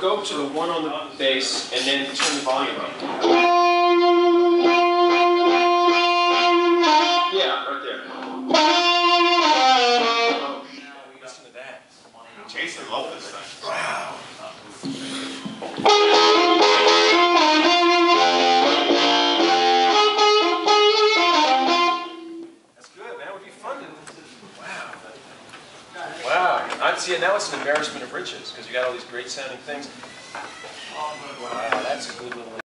go to the one on the bass and then turn the volume up. Yeah, right there. Listen to that. Jason loved this thing. Wow. That's good, man. It would be fun to. Wow. Wow. I'm seeing now it's an embarrassment of riches because you got all these great sounding things. Wow, that's a good little.